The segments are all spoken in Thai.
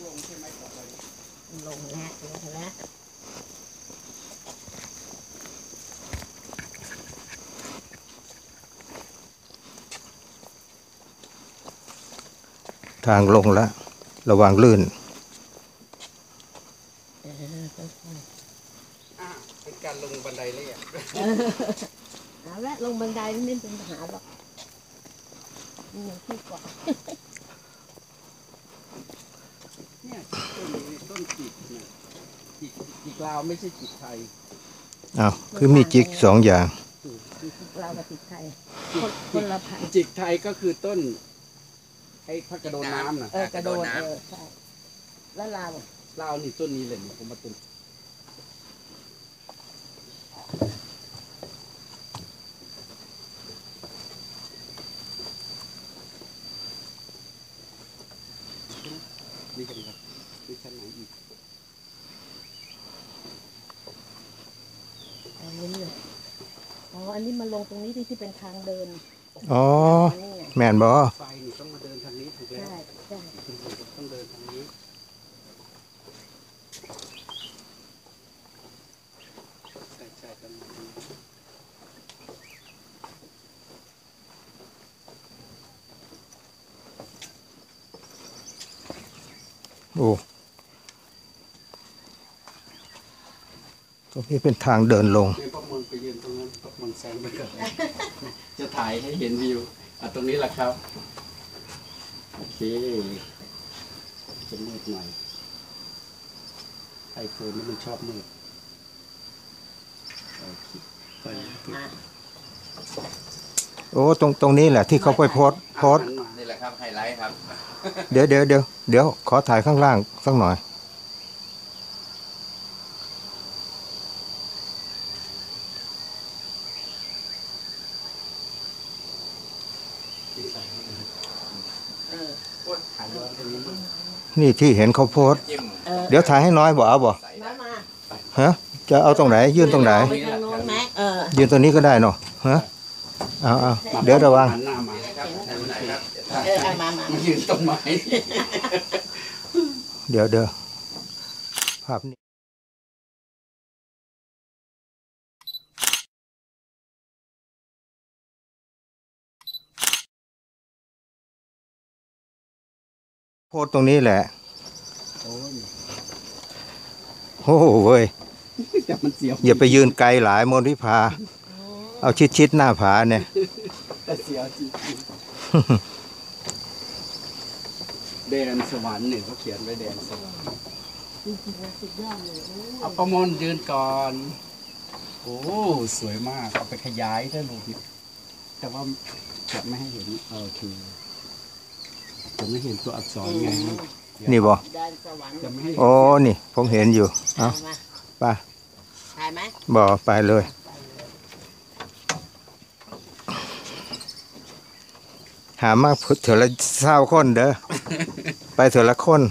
งใช่ไหมต่อไปลงแล้วทางลงแล้วระวังลื่นเป็นการลงบันไดเลยอ่ะเอาละลงบันไดไม่เป็นปัญหาหรอกนี่ที่กว่าเนี่ยต้นจิกเนี่ยจิกลาวไม่ใช่จิกไทยอ้าวคือมีจิกสองอย่างเรากับจิกไทยคนละพันจิกไทยก็คือต้นไอ้พักกระโดนน้ำน่ะกระโดนใช่แล้วลาวนี่ต้นนี้เลยผมมาต้นนี่กันครับนี่ชั้นไหนอีกอันนี้เลยอันนี้มาลงตรงนี้ที่เป็นทางเดินอ๋อแม่นบ่ไฟนี่ต้องมาเดินทางนี้ถูกแล้วใช่ต้องเดินทางนี้ใช่ตรงนี้โอ้ตรงนี้เป็นทางเดินลงพวกมึงไปยืนตรงนั้นพวกมึงแซงไปก่อนจะถ่ายให้เห็นวิวตรงนี้แหละครับโอเคจะมืดหน่อยไอโฟนนี่มันชอบมืดโอเคไปโอ้ตรงนี้แหละที่เขาไปโพสนี่แหละครับไฮไลท์ครับเดี๋ยวขอถ่ายข้างล่างสักหน่อยนี่ที่เห็นเขาโพสเดี๋ยวถ่ายให้น้อยบ่เอาบ่ฮะจะเอาตรงไหนยืนตรงไหนยืนตรงนี้ก็ได้เนาะฮะเอาเดี๋ยวระวังมายืนตรงไหนเดี๋ยวภาพนี้โพสตรงนี้แหละโอ้โหเว้ยอย่าไปยืนไกลหลายมนวิภาเอาชิดหน้าผาเนี่ยเสียวจริงแดนสวรรค์เนี่ยเขาเขียนไว้แดนสวรรค์เอาประมวลยืนก่อนโอ้สวยมากเอาไปขยายได้ลูกแต่ว่าจะไม่ให้เห็นโอเคผมไม่เห็นตัวอักษรไงนี่บ่จะไม่ให้โอ้นี่ผมเห็นอยู่เอาไปถ่ายไหมบ่ไปเลยหามากเถอะละ20คนเด้อไปเถอะละคน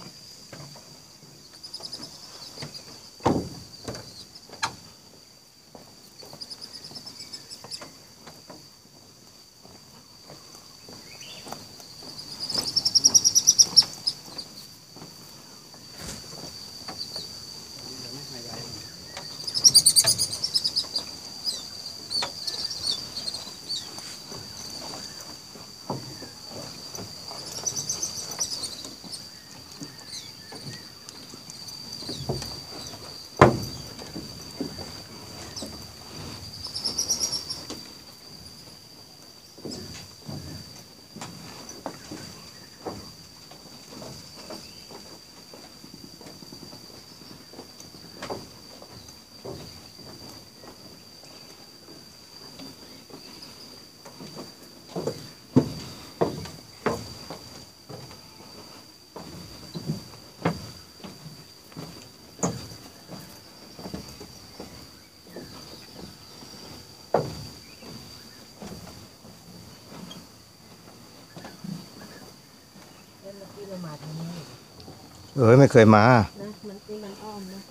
ไม่เคยมามันอ้อมนะ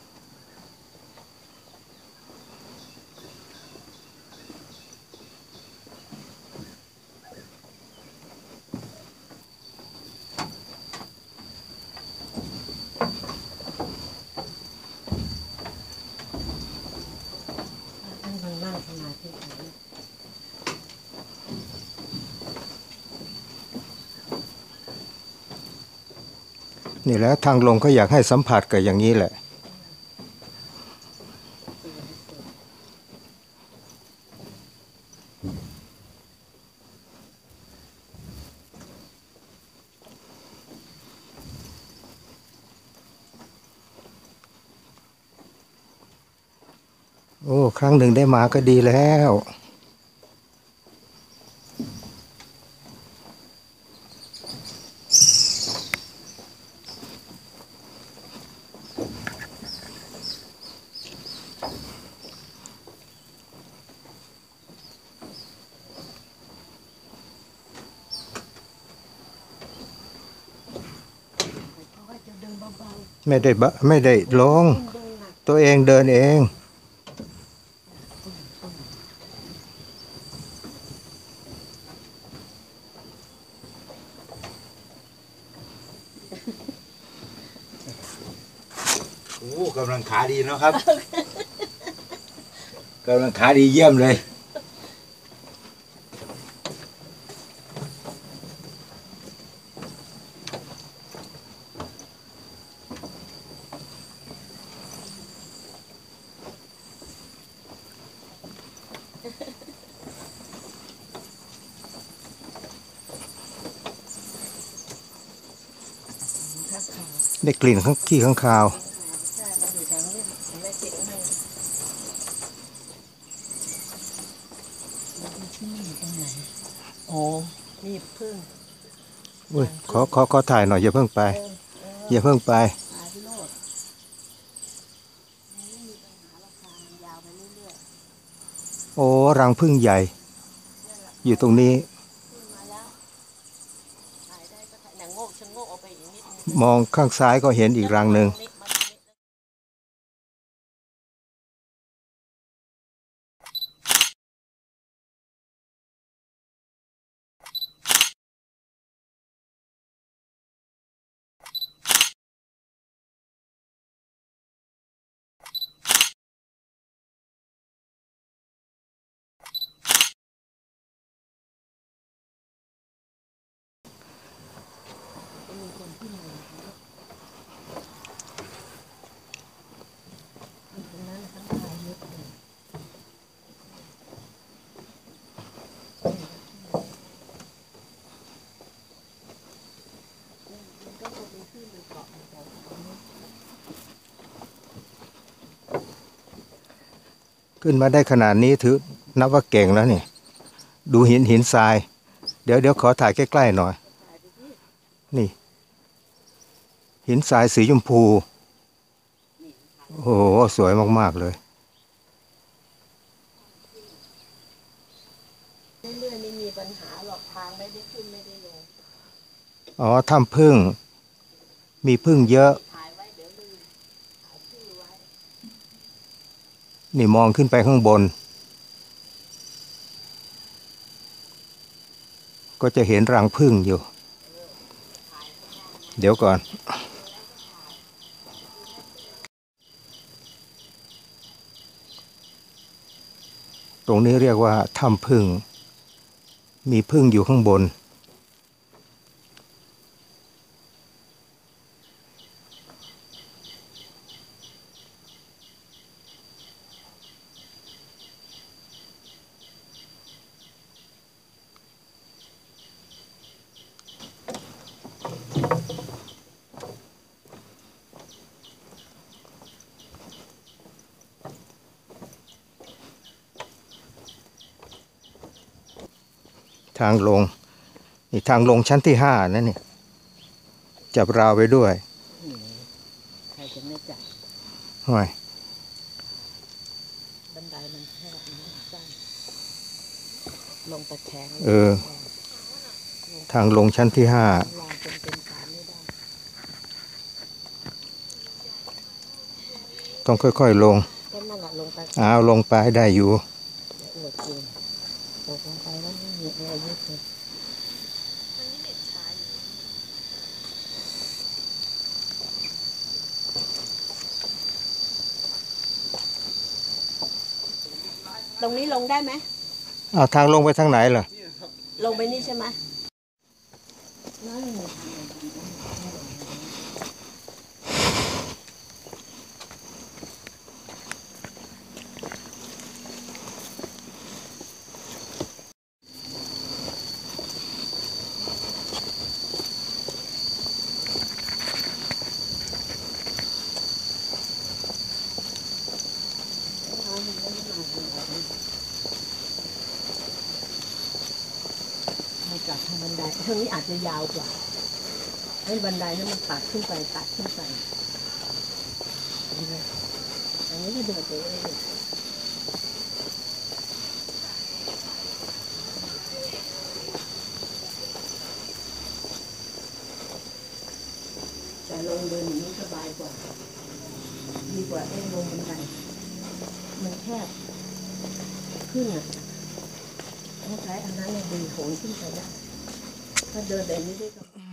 นี่แหละทางลงก็อยากให้สัมผัสกับอย่างนี้แหละโอ้ครั้งหนึ่งได้มาก็ดีแล้วไม่ได้ลงตัวเองเดินเองโอ้กำลังขาดีเนาะครับกำลังขาดีเยี่ยมเลยได้กลิ่นขี้ข้างคาวโอ้นี่พึ่งอุ้ยขอถ่ายหน่อยอย่าเพิ่งไปอย่าเพิ่งไปโอ้รังพึ่งใหญ่อยู่ตรงนี้มองข้างซ้ายก็เห็นอีกรังหนึ่งขึ้นมาได้ขนาดนี้ถือนับว่าเก่งแล้วนี่ดูหินทรายเดี๋ยวขอถ่ายใกล้ๆหน่อยนี่หินทรายสีชมพูโอ้โหสวยมากๆเลยเรื่อยๆไม่มีปัญหาหรอกทางไม่ได้ขึ้นไม่ได้ลงอ๋อถ้ำผึ้งมีผึ้งเยอะนี่มองขึ้นไปข้างบนก็จะเห็นรังผึ้งอยู่เดี๋ยวก่อนตรงนี้เรียกว่าถ้ำผึ้งมีผึ้งอยู่ข้างบนทางลงนี่ทางลงชั้นที่5นั่นนี่จับราวไปด้วยใครจะไม่จับห้อยบันไดมันแคบนะสั้นลงตะแคงทางลงชั้นที่5ต้องค่อยๆลงลงไปได้อยู่ตกลงไปแล้วไม่มีอะไรยึดเลยตรงนี้ลงได้ไหมทางลงไปทางไหนเหรอลงไปนี่ใช่ไหมทางนี้อาจจะยาวกว่าให้บันไดนั้นมันตัดขึ้นไปตัดขึ้นไปอันนี้ก็เดินไปเรื่อยแต่ลงเดินอย่างนี้สบายกว่าดีกว่าลงบันไดมันแคบขึ้นอ่ะต้องใช้อันนั้นเลยดีโหนขึ้นไปได้ถ้าเดินแบบนี้ได้ก็